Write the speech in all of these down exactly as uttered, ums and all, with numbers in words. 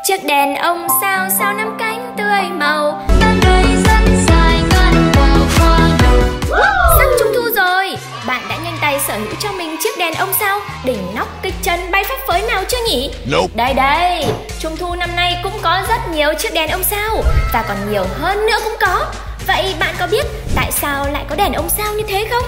Chiếc đèn ông sao sao năm cánh tươi màu, năm đời rất dài ngân vào hoa đầu. Sắp Trung thu rồi, bạn đã nhanh tay sở hữu cho mình chiếc đèn ông sao đỉnh nóc kịch trần bay phấp phới nào chưa nhỉ? Nope. Đây đây, Trung thu năm nay cũng có rất nhiều chiếc đèn ông sao và còn nhiều hơn nữa cũng có. Vậy bạn có biết tại sao lại có đèn ông sao như thế không?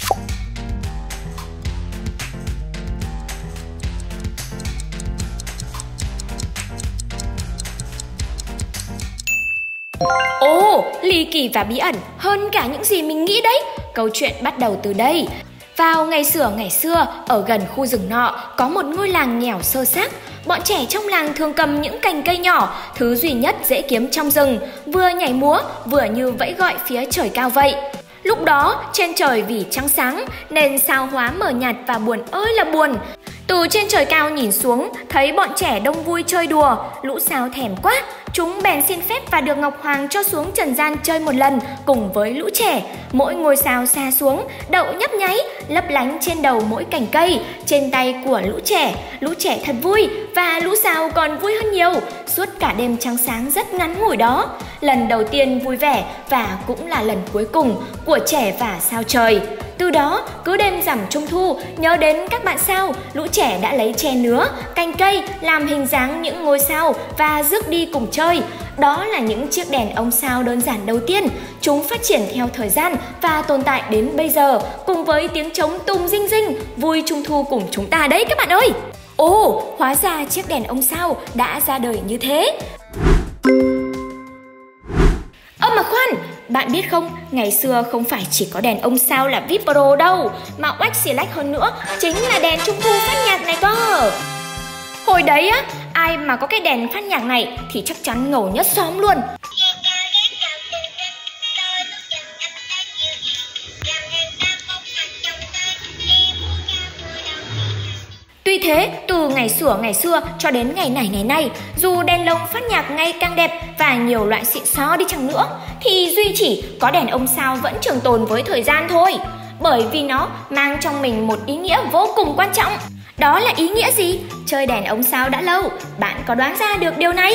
Ồ, ly kỳ và bí ẩn hơn cả những gì mình nghĩ đấy. Câu chuyện bắt đầu từ đây. Vào ngày xưa ngày xưa, ở gần khu rừng nọ có một ngôi làng nghèo sơ xác. Bọn trẻ trong làng thường cầm những cành cây nhỏ, thứ duy nhất dễ kiếm trong rừng, vừa nhảy múa vừa như vẫy gọi phía trời cao vậy. Lúc đó trên trời vì trăng sáng nên sao hóa mờ nhạt và buồn ơi là buồn. Từ trên trời cao nhìn xuống, thấy bọn trẻ đông vui chơi đùa, lũ sao thèm quá. Chúng bèn xin phép và được Ngọc Hoàng cho xuống trần gian chơi một lần cùng với lũ trẻ. Mỗi ngôi sao xa xuống, đậu nhấp nháy, lấp lánh trên đầu mỗi cành cây, trên tay của lũ trẻ. Lũ trẻ thật vui và lũ sao còn vui hơn nhiều. Suốt cả đêm trăng sáng rất ngắn ngủi đó, lần đầu tiên vui vẻ và cũng là lần cuối cùng của trẻ và sao trời. Từ đó, cứ đêm rằm Trung thu, nhớ đến các bạn sao, lũ trẻ đã lấy tre nứa, cành cây làm hình dáng những ngôi sao và rước đi cùng chơi. Đó là những chiếc đèn ông sao đơn giản đầu tiên. Chúng phát triển theo thời gian và tồn tại đến bây giờ, cùng với tiếng trống tùng rinh rinh, vui Trung thu cùng chúng ta đấy các bạn ơi. Ồ, hóa ra chiếc đèn ông sao đã ra đời như thế. Ơ mà khoan, bạn biết không, ngày xưa không phải chỉ có đèn ông sao là vê i pê Pro đâu, mà oách xì lách hơn nữa chính là đèn Trung thu phát nhạc này cơ. Hồi đấy á, ai mà có cái đèn phát nhạc này thì chắc chắn ngầu nhất xóm luôn. Tuy thế, từ ngày xưa ngày xưa cho đến ngày này ngày nay, dù đèn lồng phát nhạc ngày càng đẹp và nhiều loại xịn xó đi chăng nữa, thì duy chỉ có đèn ông sao vẫn trường tồn với thời gian thôi. Bởi vì nó mang trong mình một ý nghĩa vô cùng quan trọng. Đó là ý nghĩa gì? Chơi đèn ông sao đã lâu, bạn có đoán ra được điều này?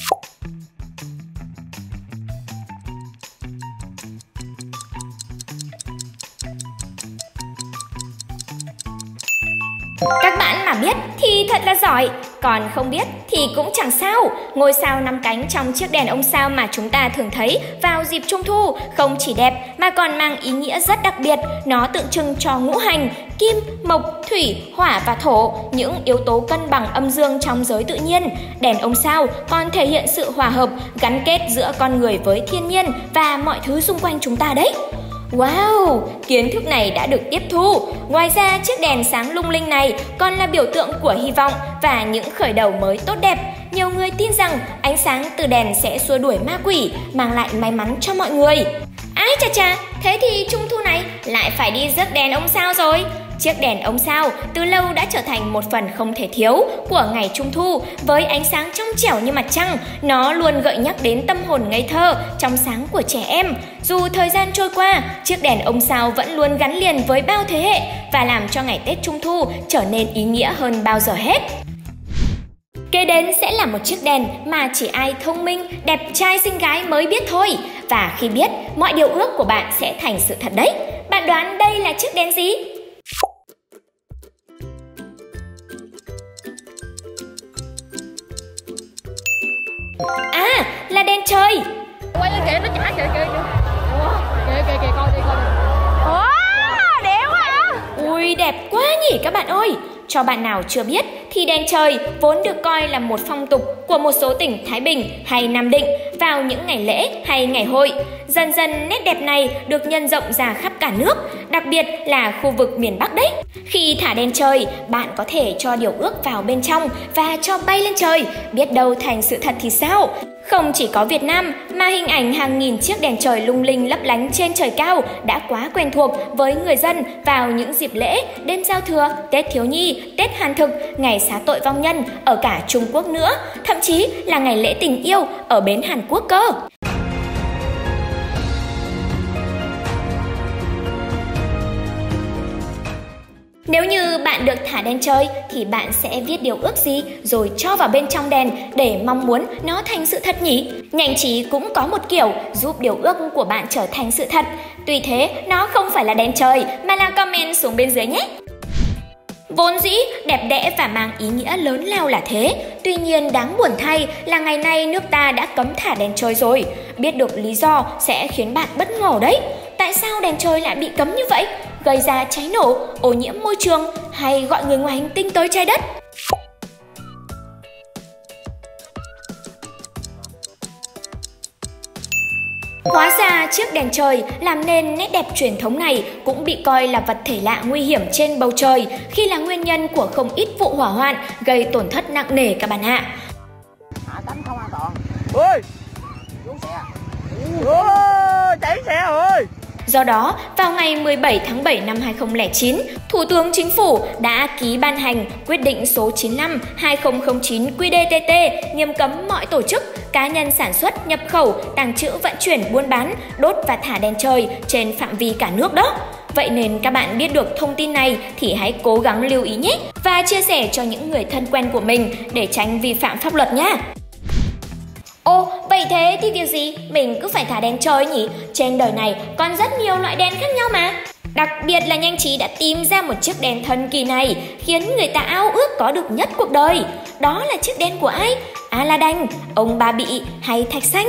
Các bạn mà biết thì thật là giỏi, còn không biết thì cũng chẳng sao. Ngôi sao năm cánh trong chiếc đèn ông sao mà chúng ta thường thấy vào dịp Trung thu không chỉ đẹp mà còn mang ý nghĩa rất đặc biệt. Nó tượng trưng cho ngũ hành, kim, mộc, thủy, hỏa và thổ, những yếu tố cân bằng âm dương trong giới tự nhiên. Đèn ông sao còn thể hiện sự hòa hợp, gắn kết giữa con người với thiên nhiên và mọi thứ xung quanh chúng ta đấy. Wow, kiến thức này đã được tiếp thu. Ngoài ra, chiếc đèn sáng lung linh này còn là biểu tượng của hy vọng và những khởi đầu mới tốt đẹp. Nhiều người tin rằng ánh sáng từ đèn sẽ xua đuổi ma quỷ, mang lại may mắn cho mọi người. Ái chà chà, thế thì Trung thu này lại phải đi rước đèn ông sao rồi. Chiếc đèn ông sao từ lâu đã trở thành một phần không thể thiếu của ngày Trung thu. Với ánh sáng trong trẻo như mặt trăng, nó luôn gợi nhắc đến tâm hồn ngây thơ, trong sáng của trẻ em. Dù thời gian trôi qua, chiếc đèn ông sao vẫn luôn gắn liền với bao thế hệ và làm cho ngày Tết Trung thu trở nên ý nghĩa hơn bao giờ hết. Kế đến sẽ là một chiếc đèn mà chỉ ai thông minh, đẹp trai xinh gái mới biết thôi. Và khi biết, mọi điều ước của bạn sẽ thành sự thật đấy. Bạn đoán đây là chiếc đèn gì? À, là đèn trời. Quay lên kìa, nó chả kìa kìa kìa. Ủa, kìa kìa kìa, coi đi coi đi. Ủa, đẹp quá hả? Ui, đẹp quá nhỉ các bạn ơi. Cho bạn nào chưa biết thì đèn trời vốn được coi là một phong tục của một số tỉnh Thái Bình hay Nam Định vào những ngày lễ hay ngày hội. Dần dần nét đẹp này được nhân rộng ra khắp cả nước, đặc biệt là khu vực miền Bắc đấy. Khi thả đèn trời, bạn có thể cho điều ước vào bên trong và cho bay lên trời, biết đâu thành sự thật thì sao? Không chỉ có Việt Nam mà hình ảnh hàng nghìn chiếc đèn trời lung linh lấp lánh trên trời cao đã quá quen thuộc với người dân vào những dịp lễ, đêm giao thừa, Tết thiếu nhi, Tết Hàn Thực, ngày xá tội vong nhân ở cả Trung Quốc nữa, thậm chí là ngày lễ tình yêu ở bến Hàn Quốc cơ. Nếu như bạn được thả đèn trời thì bạn sẽ viết điều ước gì rồi cho vào bên trong đèn để mong muốn nó thành sự thật nhỉ? Nhanh trí cũng có một kiểu giúp điều ước của bạn trở thành sự thật. Tuy thế, nó không phải là đèn trời mà là comment xuống bên dưới nhé. Vốn dĩ đẹp đẽ và mang ý nghĩa lớn lao là thế. Tuy nhiên đáng buồn thay là ngày nay nước ta đã cấm thả đèn trời rồi. Biết được lý do sẽ khiến bạn bất ngờ đấy. Tại sao đèn trời lại bị cấm như vậy? Gây ra cháy nổ, ô nhiễm môi trường hay gọi người ngoài hành tinh tới trái đất? Hóa ra chiếc đèn trời làm nên nét đẹp truyền thống này cũng bị coi là vật thể lạ nguy hiểm trên bầu trời khi là nguyên nhân của không ít vụ hỏa hoạn gây tổn thất nặng nề các bạn ạ. Hạ cánh không an toàn. Ôi! Xuống xe. Ôi! Cháy xe rồi! Do đó, vào ngày mười bảy tháng bảy năm hai nghìn không trăm lẻ chín, Thủ tướng Chính phủ đã ký ban hành quyết định số chín mươi lăm trên hai nghìn không trăm lẻ chín Q D T T nghiêm cấm mọi tổ chức, cá nhân sản xuất, nhập khẩu, tàng trữ, vận chuyển, buôn bán, đốt và thả đèn trời trên phạm vi cả nước đó. Vậy nên các bạn biết được thông tin này thì hãy cố gắng lưu ý nhé và chia sẻ cho những người thân quen của mình để tránh vi phạm pháp luật nhé. Ồ, vậy thế thì việc gì mình cứ phải thả đèn trời nhỉ? Trên đời này còn rất nhiều loại đèn khác nhau mà. Đặc biệt là Nhanh Trí đã tìm ra một chiếc đèn thần kỳ này khiến người ta ao ước có được nhất cuộc đời. Đó là chiếc đèn của ai? Aladdin, ông Ba Bị hay Thạch Xanh?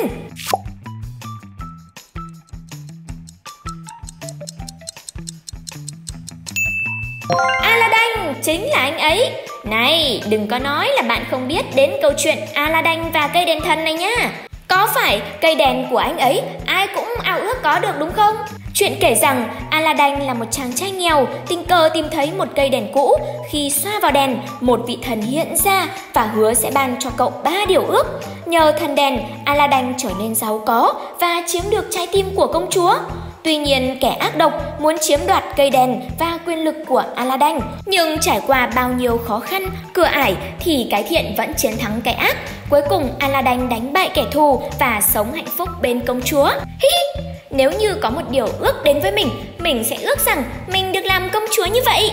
Aladdin chính là anh ấy. Này, đừng có nói là bạn không biết đến câu chuyện Aladdin và cây đèn thần này nha. Có phải cây đèn của anh ấy ai cũng ao ước có được đúng không? Chuyện kể rằng Aladdin là một chàng trai nghèo tình cờ tìm thấy một cây đèn cũ. Khi xoa vào đèn, một vị thần hiện ra và hứa sẽ ban cho cậu ba điều ước. Nhờ thần đèn, Aladdin trở nên giàu có và chiếm được trái tim của công chúa. Tuy nhiên, kẻ ác độc muốn chiếm đoạt cây đèn và quyền lực của Aladdin. Nhưng trải qua bao nhiêu khó khăn, cửa ải thì cái thiện vẫn chiến thắng cái ác. Cuối cùng Aladdin đánh bại kẻ thù và sống hạnh phúc bên công chúa. Hi hi! Nếu như có một điều ước đến với mình, mình sẽ ước rằng mình được làm công chúa như vậy.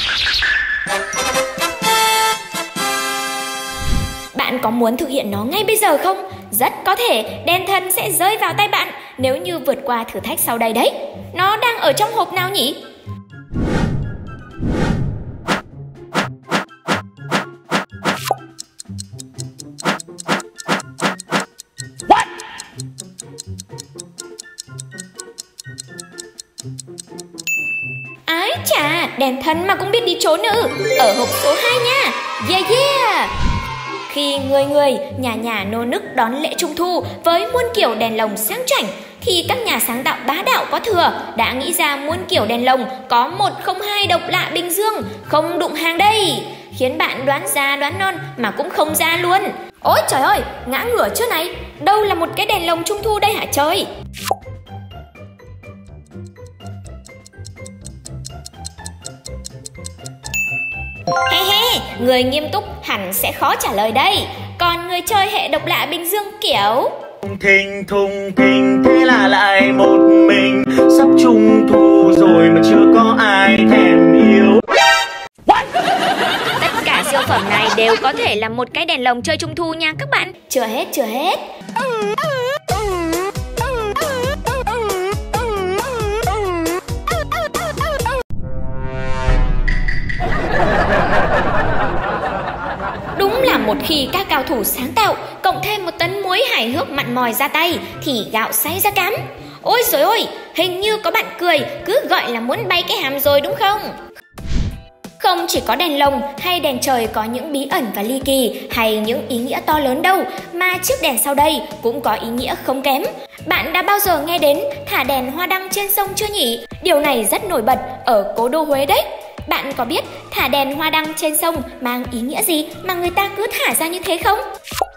Bạn có muốn thực hiện nó ngay bây giờ không? Rất có thể đèn thần sẽ rơi vào tay bạn nếu như vượt qua thử thách sau đây đấy. Nó đang ở trong hộp nào nhỉ? What? Ái chà, đèn thần mà cũng biết đi trốn ư? Ở hộp số hai nha. Yeah yeah! Khi người người, nhà nhà nô nức đón lễ Trung Thu với muôn kiểu đèn lồng sang chảnh, thì các nhà sáng tạo bá đạo có thừa đã nghĩ ra muôn kiểu đèn lồng có một không hai độc lạ Bình Dương, không đụng hàng đây, khiến bạn đoán già đoán non mà cũng không ra luôn. Ôi trời ơi, ngã ngửa trước này, đâu là một cái đèn lồng Trung Thu đây hả trời? He he, người nghiêm túc hẳn sẽ khó trả lời đây. Còn người chơi hệ độc lạ Bình Dương kiểu Thình thùng thình thế là lại một mình, sắp Trung Thu rồi mà chưa có ai thèm yêu. What? Tất cả siêu phẩm này đều có thể là một cái đèn lồng chơi Trung Thu nha các bạn. Chưa hết, chưa hết. Đúng là một khi các cao thủ sáng tạo cộng thêm một tấn muối hài hước mặn mòi ra tay thì gạo say ra cám. Ôi dồi ôi, hình như có bạn cười cứ gọi là muốn bay cái hàm rồi đúng không? Không chỉ có đèn lồng hay đèn trời có những bí ẩn và ly kỳ hay những ý nghĩa to lớn đâu, mà chiếc đèn sau đây cũng có ý nghĩa không kém. Bạn đã bao giờ nghe đến thả đèn hoa đăng trên sông chưa nhỉ? Điều này rất nổi bật ở cố đô Huế đấy. Bạn có biết thả đèn hoa đăng trên sông mang ý nghĩa gì mà người ta cứ thả ra như thế không?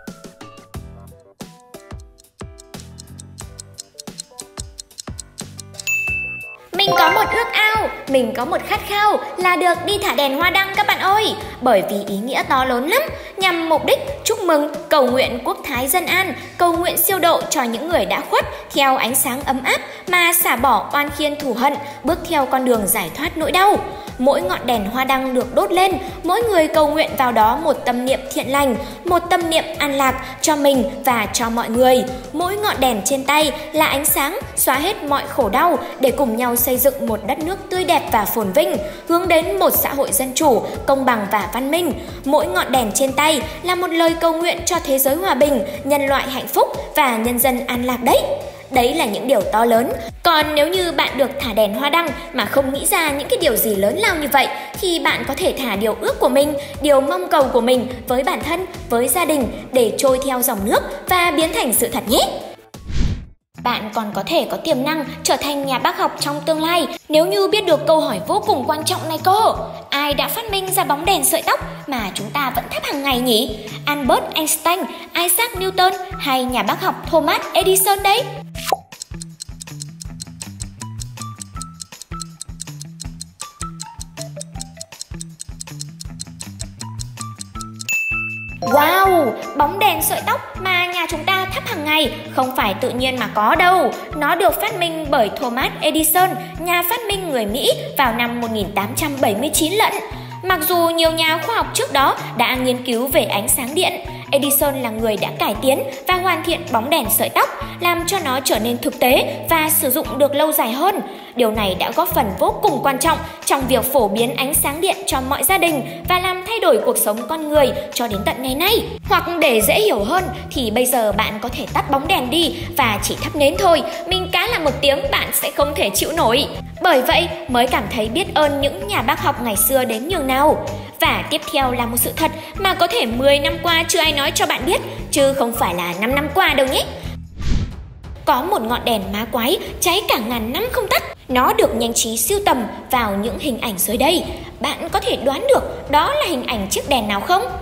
Mình có một ước ao, mình có một khát khao là được đi thả đèn hoa đăng các bạn ơi. Bởi vì ý nghĩa to lớn lắm, nhằm mục đích chúc mừng, cầu nguyện quốc thái dân an, cầu nguyện siêu độ cho những người đã khuất theo ánh sáng ấm áp mà xả bỏ oan khiên thù hận, bước theo con đường giải thoát nỗi đau. mỗi ngọn đèn hoa đăng được đốt lên, mỗi người cầu nguyện vào đó một tâm niệm thiện lành, một tâm niệm an lạc cho mình và cho mọi người. Mỗi ngọn đèn trên tay là ánh sáng xóa hết mọi khổ đau để cùng nhau xây dựng một đất nước tươi đẹp và phồn vinh, hướng đến một xã hội dân chủ, công bằng và văn minh. Mỗi ngọn đèn trên tay là một lời cầu nguyện cho thế giới hòa bình, nhân loại hạnh phúc và nhân dân an lạc đấy. Đấy là những điều to lớn. Còn nếu như bạn được thả đèn hoa đăng mà không nghĩ ra những cái điều gì lớn lao như vậy, thì bạn có thể thả điều ước của mình, điều mong cầu của mình với bản thân, với gia đình để trôi theo dòng nước và biến thành sự thật nhé. Bạn còn có thể có tiềm năng trở thành nhà bác học trong tương lai nếu như biết được câu hỏi vô cùng quan trọng này cô. Ai đã phát minh ra bóng đèn sợi tóc mà chúng ta vẫn thắp hàng ngày nhỉ? Albert Einstein, Isaac Newton hay nhà bác học Thomas Edison đấy? Wow, bóng đèn sợi tóc mà nhà chúng ta thắp hàng ngày không phải tự nhiên mà có đâu. Nó được phát minh bởi Thomas Edison, nhà phát minh người Mỹ vào năm một nghìn tám trăm bảy mươi chín lận. Mặc dù nhiều nhà khoa học trước đó đã nghiên cứu về ánh sáng điện, Edison là người đã cải tiến và hoàn thiện bóng đèn sợi tóc, làm cho nó trở nên thực tế và sử dụng được lâu dài hơn. Điều này đã góp phần vô cùng quan trọng trong việc phổ biến ánh sáng điện cho mọi gia đình và làm thay đổi cuộc sống con người cho đến tận ngày nay. Hoặc để dễ hiểu hơn thì bây giờ bạn có thể tắt bóng đèn đi và chỉ thắp nến thôi, mình cá là một tiếng bạn sẽ không thể chịu nổi. Bởi vậy mới cảm thấy biết ơn những nhà bác học ngày xưa đến nhường nào. Và tiếp theo là một sự thật mà có thể mười năm qua chưa ai nói cho bạn biết, chứ không phải là năm năm qua đâu nhé. Có một ngọn đèn ma quái cháy cả ngàn năm không tắt. Nó được nhanh trí sưu tầm vào những hình ảnh dưới đây. Bạn có thể đoán được đó là hình ảnh chiếc đèn nào không?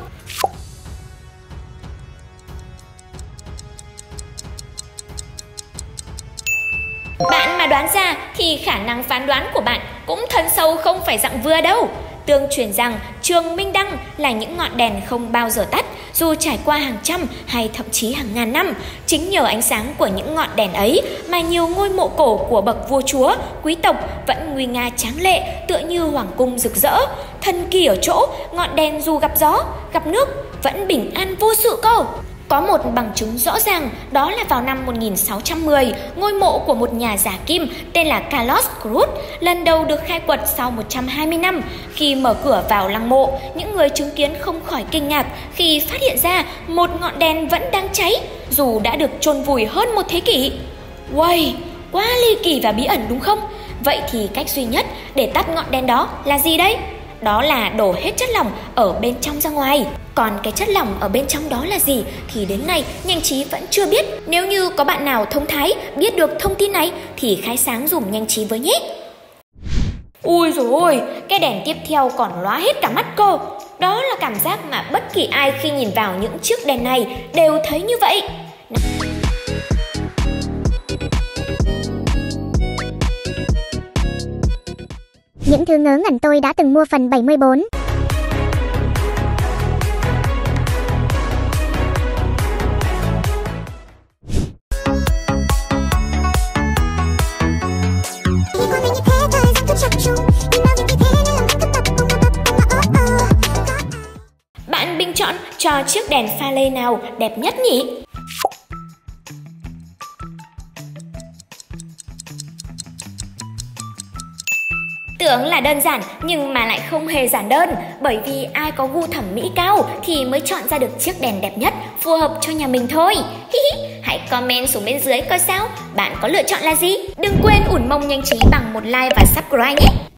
Bạn mà đoán ra thì khả năng phán đoán của bạn cũng thân sâu không phải dạng vừa đâu. Tương truyền rằng Trường Minh Đăng là những ngọn đèn không bao giờ tắt, dù trải qua hàng trăm hay thậm chí hàng ngàn năm. Chính nhờ ánh sáng của những ngọn đèn ấy mà nhiều ngôi mộ cổ của bậc vua chúa, quý tộc vẫn nguy nga tráng lệ, tựa như hoàng cung rực rỡ. Thần kỳ ở chỗ, ngọn đèn dù gặp gió, gặp nước vẫn bình an vô sự cơ. Có một bằng chứng rõ ràng, đó là vào năm một nghìn sáu trăm mười, ngôi mộ của một nhà giả kim tên là Carlos Cruz lần đầu được khai quật sau một trăm hai mươi năm. Khi mở cửa vào lăng mộ, những người chứng kiến không khỏi kinh ngạc khi phát hiện ra một ngọn đèn vẫn đang cháy, dù đã được chôn vùi hơn một thế kỷ. Uầy, quá ly kỳ và bí ẩn đúng không? Vậy thì cách duy nhất để tắt ngọn đèn đó là gì đấy? Đó là đổ hết chất lỏng ở bên trong ra ngoài. Còn cái chất lỏng ở bên trong đó là gì thì đến nay Nhanh Trí vẫn chưa biết. Nếu như có bạn nào thông thái biết được thông tin này thì khai sáng dùm Nhanh Trí với nhé. Ui dồi ôi, cái đèn tiếp theo còn lóa hết cả mắt cơ. Đó là cảm giác mà bất kỳ ai khi nhìn vào những chiếc đèn này đều thấy như vậy. Những thứ ngớ ngẩn tôi đã từng mua phần bảy mươi bốn. Bạn bình chọn cho chiếc đèn pha lê nào đẹp nhất nhỉ? Tưởng là đơn giản nhưng mà lại không hề giản đơn, bởi vì ai có gu thẩm mỹ cao thì mới chọn ra được chiếc đèn đẹp nhất phù hợp cho nhà mình thôi. Hãy comment xuống bên dưới coi sao, bạn có lựa chọn là gì? Đừng quên ủng mông Nhanh Trí bằng một like và subscribe nhé.